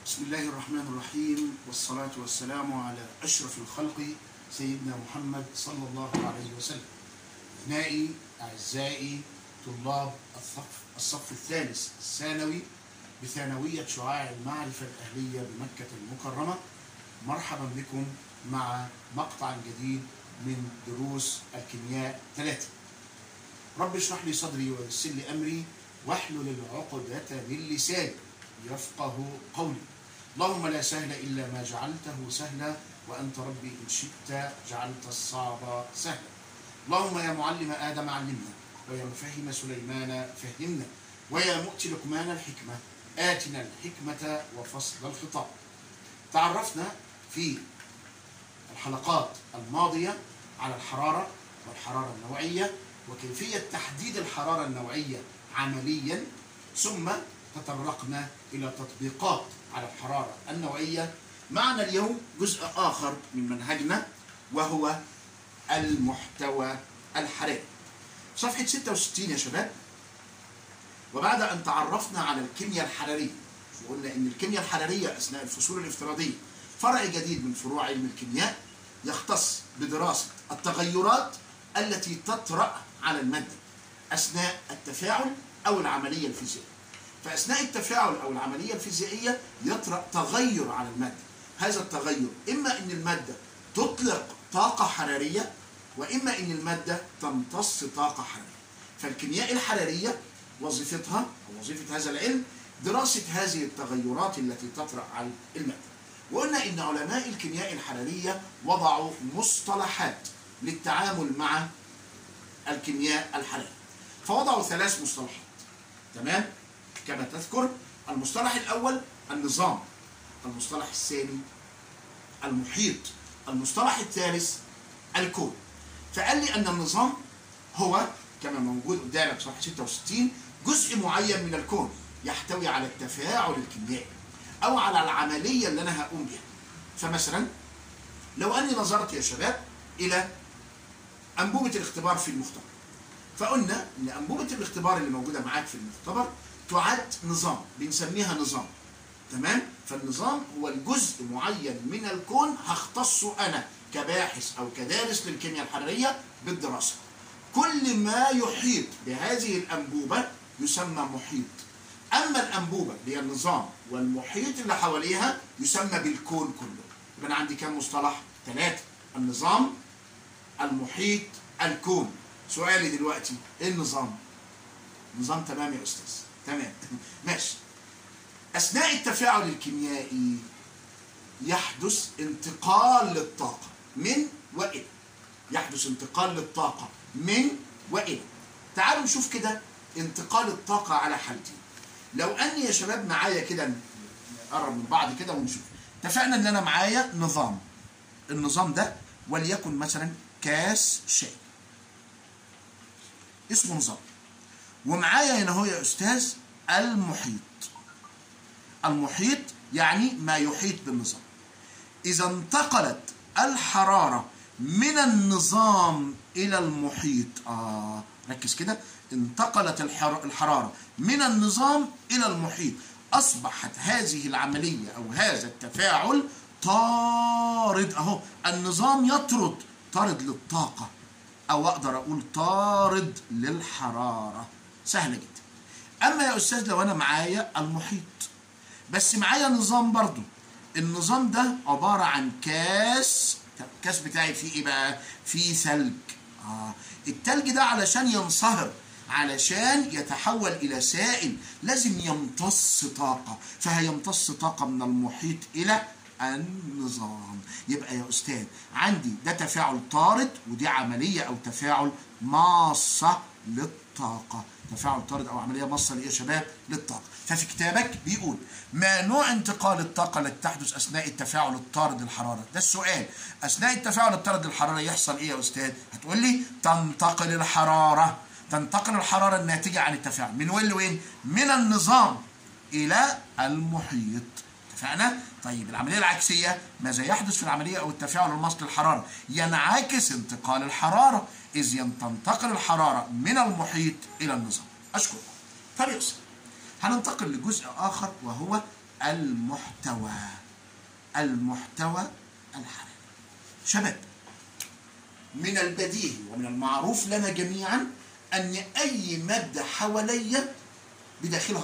بسم الله الرحمن الرحيم، والصلاة والسلام على أشرف الخلق سيدنا محمد صلى الله عليه وسلم. أبنائي أعزائي طلاب الصف الثالث الثانوي بثانوية شعاع المعرفة الأهلية بمكة المكرمة، مرحبا بكم مع مقطع جديد من دروس الكيمياء 3. رب اشرح لي صدري ويسر لي أمري واحلل العقدة من لساني يفقه قولي. اللهم لا سهل إلا ما جعلته سهلا، وأنت ربي إن شئت جعلت الصعب سهلا. اللهم يا معلم آدم علمنا، ويا مفهم سليمان فهمنا، ويا مؤتي لقمان الحكمة آتنا الحكمة وفصل الخطاب. تعرفنا في الحلقات الماضية على الحرارة والحرارة النوعية وكيفية تحديد الحرارة النوعية عمليا، ثم تطرقنا إلى تطبيقات على الحرارة النوعية. معنا اليوم جزء آخر من منهجنا وهو المحتوى الحراري. صفحة 66 يا شباب. وبعد أن تعرفنا على الكيمياء الحرارية وقلنا إن الكيمياء الحرارية أثناء الفصول الافتراضية فرع جديد من فروع علم الكيمياء يختص بدراسة التغيرات التي تطرأ على المادة أثناء التفاعل أو العملية الفيزيائية. فأثناء التفاعل أو العملية الفيزيائية يطرأ تغير على المادة. هذا التغير إما أن المادة تطلق طاقة حرارية، وإما أن المادة تمتص طاقة حرارية. فالكيمياء الحرارية وظيفتها أو وظيفة هذا العلم دراسة هذه التغيرات التي تطرأ على المادة. وقلنا إن علماء الكيمياء الحرارية وضعوا مصطلحات للتعامل مع الكيمياء الحرارية، فوضعوا 3 مصطلحات. تمام؟ كما تذكر، المصطلح الأول النظام، المصطلح الثاني المحيط، المصطلح الثالث الكون. فقال لي أن النظام هو كما موجود قدامك صفحة 66 جزء معين من الكون يحتوي على التفاعل الكيميائي أو على العملية اللي أنا هقوم بها. فمثلا لو أني نظرت يا شباب إلى أنبوبة الاختبار في المختبر، فقلنا إن أنبوبة الاختبار اللي موجودة معاك في المختبر تعد نظام، بنسميها نظام. تمام؟ فالنظام هو الجزء معين من الكون هختص أنا كباحث أو كدارس للكيمياء الحرارية بالدراسة. كل ما يحيط بهذه الأنبوبة يسمى محيط. أما الأنبوبة اللي هي النظام والمحيط اللي حواليها يسمى بالكون كله. يبقى أنا عندي كام مصطلح؟ 3: النظام، المحيط، الكون. سؤالي دلوقتي إيه النظام؟ نظام تمام يا أستاذ. تمام ماشي. أثناء التفاعل الكيميائي يحدث انتقال للطاقة من وإلى. يحدث انتقال للطاقة من وإلى. تعالوا نشوف كده انتقال الطاقة على حالتين. لو أني يا شباب معايا كده، نقرب من بعض كده ونشوف. اتفقنا إن أنا معايا نظام. النظام ده وليكن مثلا كاس شاي اسمه نظام. ومعايا هنا هو يا أستاذ المحيط. المحيط يعني ما يحيط بالنظام. إذا انتقلت الحرارة من النظام إلى المحيط، ركز كده، انتقلت الحرارة من النظام إلى المحيط، أصبحت هذه العملية أو هذا التفاعل طارد. أهو النظام يطرد، طارد للطاقة، أو أقدر أقول طارد للحرارة. سهلة جدا. أما يا أستاذ لو أنا معايا المحيط بس معايا نظام برضو، النظام ده عبارة عن كاس. الكاس بتاعي فيه إيه بقى؟ فيه ثلج. التلج ده علشان ينصهر، علشان يتحول إلى سائل، لازم يمتص طاقة، فهيمتص طاقة من المحيط إلى النظام. يبقى يا أستاذ عندي ده تفاعل طارد، ودي عملية أو تفاعل ماصة للطاقة. تفاعل طارد أو عملية ماصة لإيه يا شباب؟ للطاقة. ففي كتابك بيقول ما نوع انتقال الطاقة التي تحدث أثناء التفاعل الطارد للحرارة؟ ده السؤال. أثناء التفاعل الطارد للحرارة يحصل إيه يا أستاذ؟ هتقول لي تنتقل الحرارة. تنتقل الحرارة الناتجة عن التفاعل من وين لوين؟ من النظام إلى المحيط. اتفقنا؟ طيب العملية العكسية ماذا يحدث في العملية أو التفاعل الماص للحرارة؟ ينعكس انتقال الحرارة، إذ تنتقل الحرارة من المحيط إلى النظام. أشكركم. طب يا أستاذ هننتقل لجزء آخر وهو المحتوى الحراري. شباب، من البديهي ومن المعروف لنا جميعا أن أي مادة حواليا بداخلها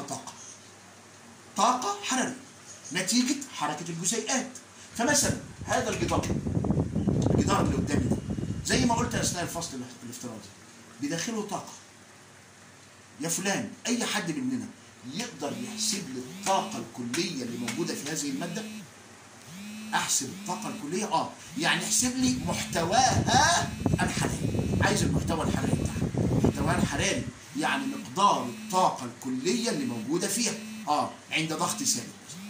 طاقة حرارية نتيجة حركة الجزيئات. فمثلا هذا الجدار اللي قدامي ده، زي ما قلت أثناء الفصل الافتراضي، بداخله طاقة. يا فلان، أي حد مننا يقدر يحسب لي الطاقة الكلية اللي موجودة في هذه المادة؟ أحسب الطاقة الكلية؟ يعني احسب لي محتواها الحراري. عايز المحتوى الحراري بتاعها. محتواها الحراري يعني مقدار الطاقة الكلية اللي موجودة فيها عند ضغط ثابت.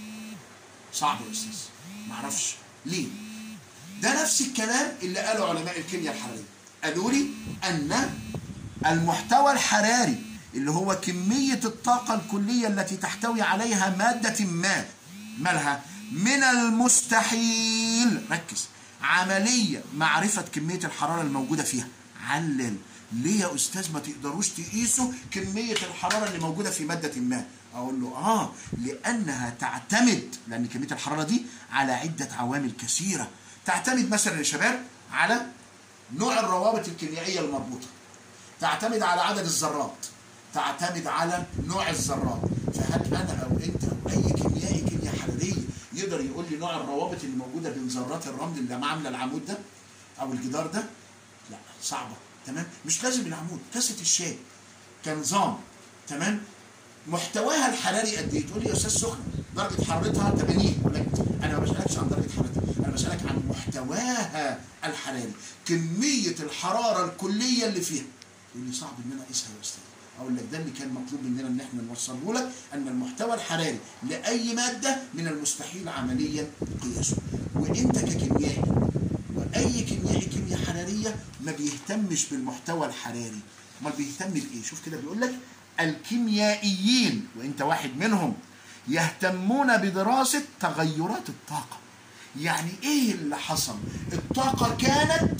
صعب يا أستاذ؟ معرفش ليه. ده نفس الكلام اللي قاله علماء الكيمياء الحرارية. قالوا لي أن المحتوى الحراري اللي هو كمية الطاقة الكلية التي تحتوي عليها مادة ما، مالها؟ من المستحيل، ركز، عملية معرفة كمية الحرارة الموجودة فيها. علل. ليه يا أستاذ ما تقدروش تقيسوا كمية الحرارة اللي موجودة في مادة ما؟ أقول له لأنها تعتمد، لأن كمية الحرارة دي على عدة عوامل كثيرة. تعتمد مثلا يا شباب على نوع الروابط الكيميائية المربوطة، تعتمد على عدد الذرات، تعتمد على نوع الذرات. فهل أنا أو أنت أو أي كيميائي كيمياء حرارية يقدر يقول لي نوع الروابط اللي موجودة بين ذرات الرمل اللي عاملة العمود ده أو الجدار ده؟ لا، صعبة. تمام؟ مش لازم العمود، كاسة الشاي كنظام. تمام؟ محتواها الحراري قد ايه؟ تقول لي يا استاذ سخنه درجه حرارتها 80. اقول لك انا ما بسالكش عن درجه حرارتها، انا بسالك عن محتواها الحراري، كميه الحراره الكليه اللي فيها. تقول لي صعب ان انا اقيسها يا استاذ. اقول لك ده اللي كان مطلوب مننا ان احنا نوصله لك، ان المحتوى الحراري لاي ماده من المستحيل عمليا قياسه. وانت ككيميائي واي كيميائي كيمياء حراريه ما بيهتمش بالمحتوى الحراري، امال بيهتم بايه؟ شوف كده بيقول لك الكيميائيين، وانت واحد منهم، يهتمون بدراسة تغيرات الطاقة. يعني ايه اللي حصل؟ الطاقة كانت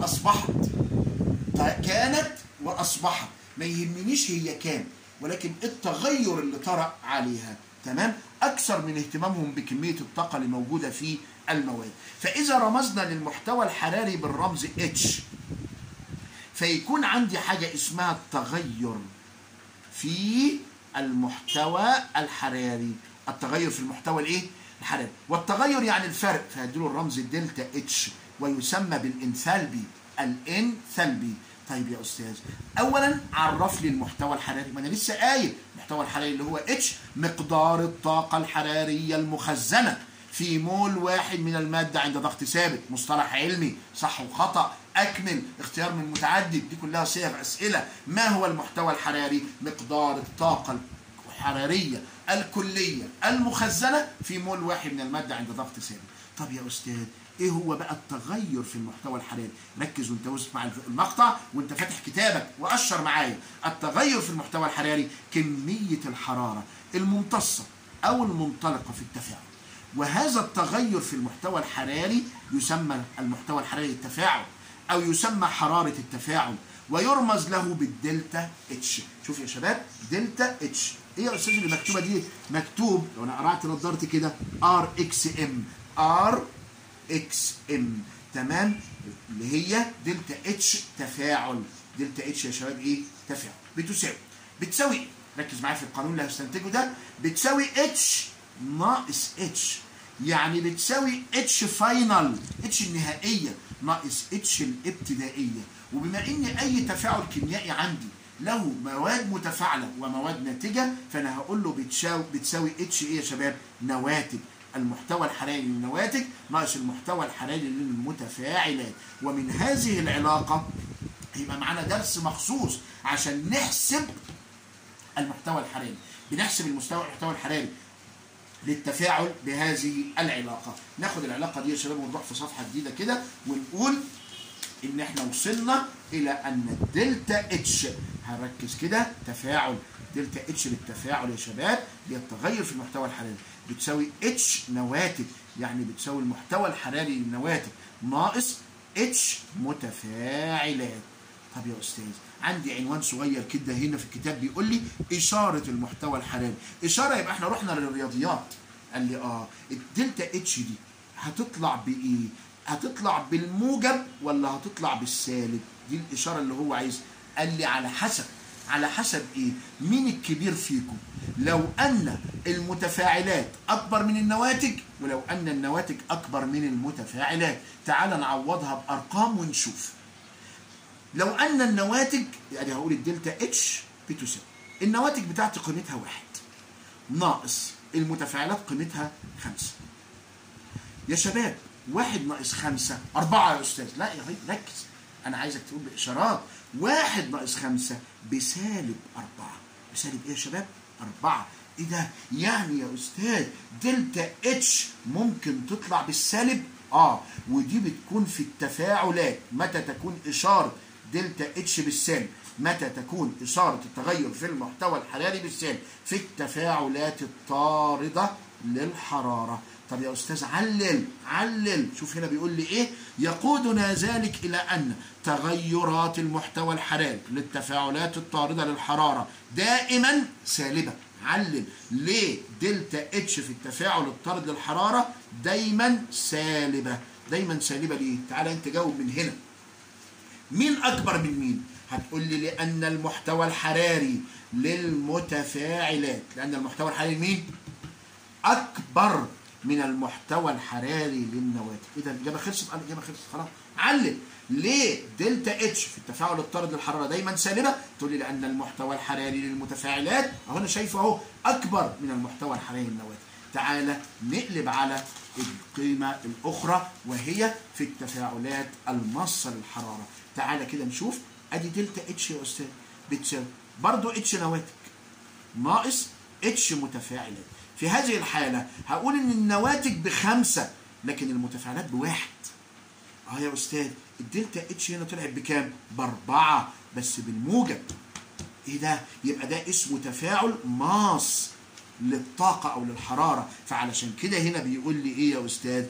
وأصبحت، ما يهمنيش هي كام، ولكن التغير اللي طرأ عليها. تمام؟ أكثر من اهتمامهم بكمية الطاقة اللي موجودة في المواد. فإذا رمزنا للمحتوى الحراري بالرمز H، فيكون عندي حاجة اسمها التغير في المحتوى الحراري. التغير في المحتوى الايه؟ الحراري. والتغير يعني الفرق، فهديله الرمز دلتا اتش، ويسمى بالانثالبي، الانثالبي. طيب يا استاذ، اولا عرف لي المحتوى الحراري. ما انا لسه قايل المحتوى الحراري اللي هو اتش مقدار الطاقه الحراريه المخزنه في مول واحد من الماده عند ضغط ثابت. مصطلح علمي، صح وخطأ، أكمل، اختيار من متعدد، دي كلها صيغ أسئلة. ما هو المحتوى الحراري؟ مقدار الطاقة الحرارية الكلية المخزنة في مول واحد من المادة عند ضغط ثابت. طب يا أستاذ، إيه هو بقى التغير في المحتوى الحراري؟ ركز وأنت وسط مع المقطع وأنت فاتح كتابك وأشر معايا. التغير في المحتوى الحراري كمية الحرارة الممتصة أو المنطلقة في التفاعل. وهذا التغير في المحتوى الحراري يسمى المحتوى الحراري التفاعل، أو يسمى حرارة التفاعل، ويرمز له بالدلتا اتش. شوف يا شباب، دلتا اتش. ايه يا استاذ اللي مكتوبه دي؟ مكتوب لو انا قرأت نظارتي كده ار اكس ام. تمام؟ اللي هي دلتا اتش تفاعل. دلتا اتش يا شباب ايه؟ تفاعل. بتساوي ركز معايا في القانون اللي هستنتجه ده، بتساوي اتش ناقص اتش. يعني بتساوي اتش فاينل، اتش النهائيه، ناقص اتش الابتدائيه. وبما ان اي تفاعل كيميائي عندي له مواد متفاعله ومواد ناتجه، فانا هقول له بتساوي اتش ايه يا شباب؟ نواتج. المحتوى الحراري للنواتج ناقص المحتوى الحراري للمتفاعلات. ومن هذه العلاقه هيبقى معانا درس مخصوص عشان نحسب المحتوى الحراري. بنحسب المحتوى الحراري للتفاعل بهذه العلاقة. ناخد العلاقة دي يا شباب ونروح في صفحة جديدة كده ونقول إن إحنا وصلنا إلى أن الدلتا اتش، هنركز كده، تفاعل دلتا اتش للتفاعل يا شباب هي التغير في المحتوى الحراري، بتساوي اتش نواتج، يعني بتساوي المحتوى الحراري للنواتج ناقص اتش متفاعلات. طب يا أستاذ، عندي عنوان صغير كده هنا في الكتاب بيقول لي إشارة المحتوى الحراري. إشارة يبقى إحنا رحنا للرياضيات، قال لي الدلتا اتش دي هتطلع بايه؟ هتطلع بالموجب ولا هتطلع بالسالب؟ دي الاشاره اللي هو عايزها. قال لي على حسب ايه؟ مين الكبير فيكم؟ لو ان المتفاعلات اكبر من النواتج، ولو ان النواتج اكبر من المتفاعلات. تعال نعوضها بارقام ونشوف. لو ان النواتج، يعني هقول الدلتا اتش بتساوي النواتج بتاعتي قيمتها 1 ناقص المتفاعلات قيمتها 5. يا شباب 1 ناقص 5 4 يا استاذ. لا يا غير ركز، انا عايزك تقول باشارات. 1 ناقص 5 بسالب 4. بسالب ايه يا شباب؟ 4. ايه ده؟ يعني يا استاذ دلتا اتش ممكن تطلع بالسالب؟ ودي بتكون في التفاعلات. متى تكون اشاره دلتا اتش بالسالب؟ متى تكون اشاره التغير في المحتوى الحراري بالسالب؟ في التفاعلات الطارده للحراره. طب يا استاذ علل. شوف هنا بيقول لي ايه؟ يقودنا ذلك الى ان تغيرات المحتوى الحراري للتفاعلات الطارده للحراره دائما سالبه. علل ليه دلتا اتش في التفاعل الطارد للحراره دايما سالبه؟ دايما سالبه ليه؟ تعالى انت جاوب من هنا. مين اكبر من مين؟ هتقول لي لان المحتوى الحراري للمتفاعلات، لان المحتوى الحراري مين؟ اكبر من المحتوى الحراري للنواتج. اذا الاجابه خلصت. خلاص. علل ليه دلتا اتش في التفاعل الطارد للحراره دايما سالبه؟ تقول لي لان المحتوى الحراري للمتفاعلات اهو انا شايفه اهو اكبر من المحتوى الحراري للنواتج. تعالى نقلب على القيمه الاخرى وهي في التفاعلات الماصه للحراره. تعالى كده نشوف. ادي دلتا اتش يا استاذ بتساوي برضو اتش نواتج ناقص اتش متفاعلات. في هذه الحالة هقول ان النواتج ب5 لكن المتفاعلات ب1. يا استاذ الدلتا اتش هنا طلعت بكام؟ ب4 بس بالموجب. ايه ده؟ يبقى ده اسمه تفاعل ماص للطاقة او للحرارة. فعلشان كده هنا بيقول لي ايه يا استاذ؟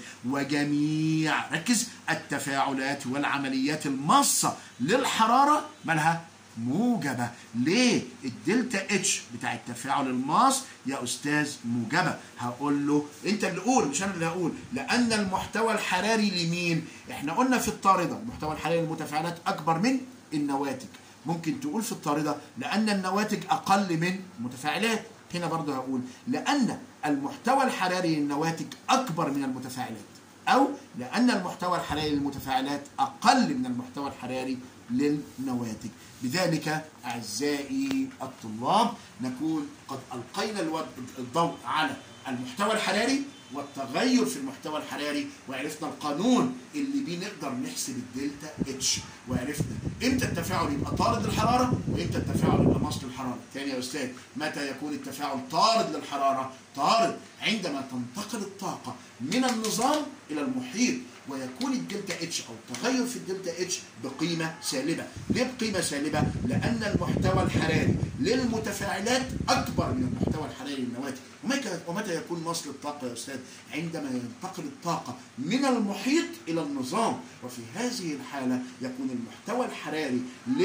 وجميع، ركز، التفاعلات والعمليات الماصة للحرارة مالها؟ موجبة. ليه؟ الدلتا اتش بتاع التفاعل الماص يا استاذ موجبة. هقول له انت اللي قول مش انا اللي هقول. لان المحتوى الحراري لمين؟ احنا قلنا في الطاردة المحتوى الحراري للمتفاعلات اكبر من النواتج. ممكن تقول في الطاردة لان النواتج اقل من المتفاعلات. هنا برضه هقول لان المحتوى الحراري للنواتج اكبر من المتفاعلات، او لان المحتوى الحراري للمتفاعلات اقل من المحتوى الحراري للنواتج. بذلك أعزائي الطلاب نكون قد ألقينا الضوء على المحتوى الحراري والتغير في المحتوى الحراري، وعرفنا القانون اللي بيه نقدر نحسب الدلتا اتش، وعرفنا امتى التفاعل يبقى طارد للحراره وامتى التفاعل يبقى ماص للحراره. تاني يا استاذ، متى يكون التفاعل طارد للحراره؟ طارد عندما تنتقل الطاقه من النظام الى المحيط، ويكون الدلتا اتش او التغير في الدلتا اتش بقيمه سالبه. ليه بقيمه سالبه؟ لان المحتوى الحراري للمتفاعلات اكبر من المحتوى الحراري للنواتج. ومتى يكون مصل الطاقه يا استاذ؟ عندما ينتقل الطاقه من المحيط الى النظام، وفي هذه الحاله يكون المحتوى الحراري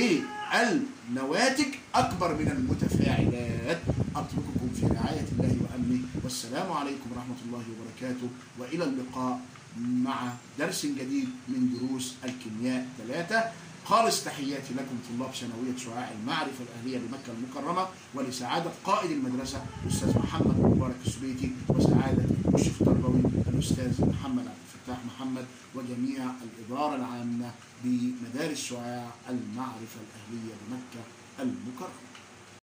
للنواتج اكبر من المتفاعلات. اترككم في رعايه الله وامنه، والسلام عليكم ورحمه الله وبركاته، والى اللقاء مع درس جديد من دروس الكيمياء 3. خالص تحياتي لكم طلاب ثانوية شعاع المعرفة الأهلية بمكة المكرمة، ولسعادة قائد المدرسة الأستاذ محمد مبارك السبيتي، وسعادة المشرف التربوي الأستاذ محمد عبد الفتاح محمد، وجميع الإدارة العامة بمدارس شعاع المعرفة الأهلية بمكة المكرمة.